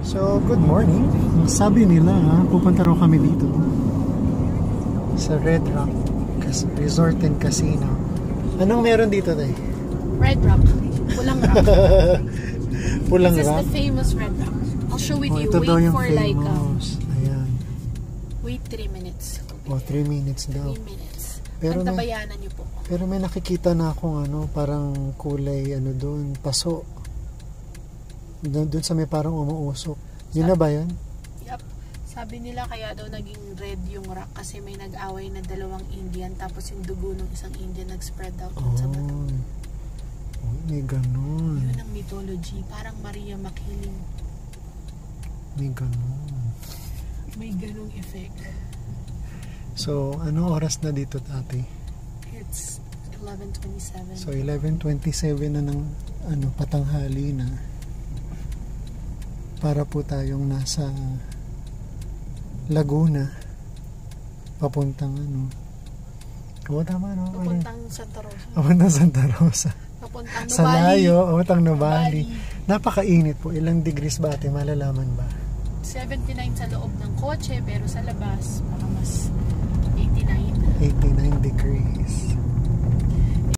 So, good morning. Sabi nila, pupunta raw kami dito sa Red Rock Resort and Casino. Anong meron dito tayo? Red Rock. Pulang Rock. Pulang This Rock? is the famous Red Rock. I'll show with you. Ito daw Wait yung for famous. Ayan. wait 3 minutes. 3 minutes daw. 3 minutes. Pero Antabayanan niyo po. Pero may nakikita na akong parang kulay doon, paso. Doon sa may parang umuusok. Yun na ba yun? Yep. Sabi nila kaya daw naging red yung rock kasi may nag-away na dalawang Indian tapos yung dugo ng isang Indian nag-spread out sa bato. Oh, may ganun. Yun ang mythology. Parang Maria Makiling. May ganun. May ganung effect. So, anong oras na dito, ate? It's 11:27. So, 11:27 na ng patanghali na. Para po tayong nasa Laguna. Papuntang tama no? Papuntang Santa Rosa. Papuntang Santa Rosa. Papuntang Sa Nubali. layo, papuntang Nubali. Napakainit po. Ilang degrees ba, ate? Malalaman ba? 79 sa loob ng kotse pero sa labas baka mas 89. 89 degrees.